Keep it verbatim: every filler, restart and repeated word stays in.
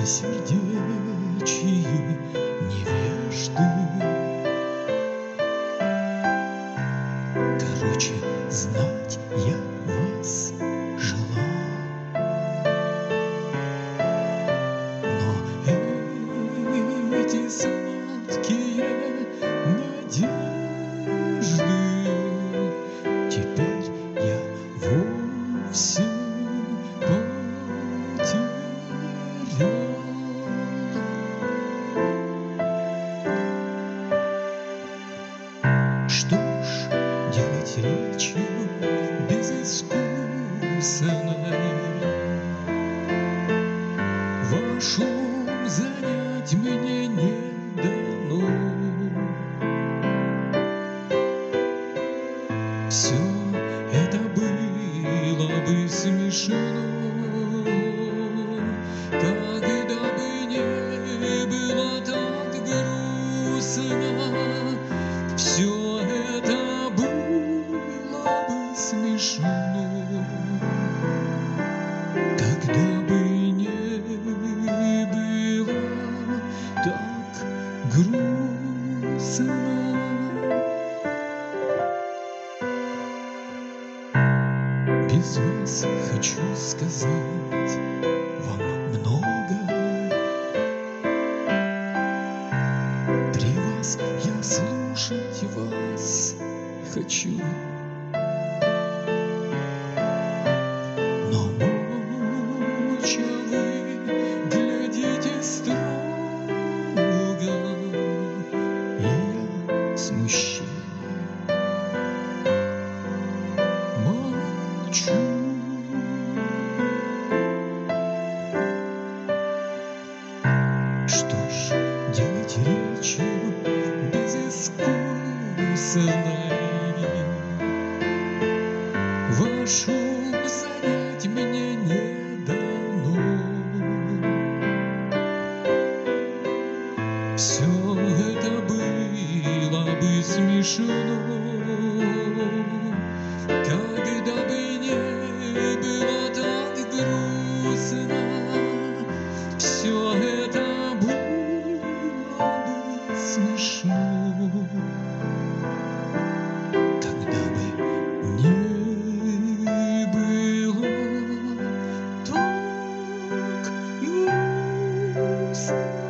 бессердечие невежды. Короче, знать я вас желал, но эти сладкие надежды теперь я вовсе потерял. Что ж делать речью безыскусной? Ваш ум занять мне не дано. Все это было бы смешно, когда бы не было так грустно. Все это было бы смешно, когда бы не было так грустно. Без вас хочу сказать вам много. При вас я слушать вас хочу, но молча вы глядите строго, и я смущение молчу. Что ж делать речью безыскусной? Ваш ум занять мне не дано. Все это было бы смешно, когда бы не было так грустно. Все это было бы смешно, когда бы не было так грустно.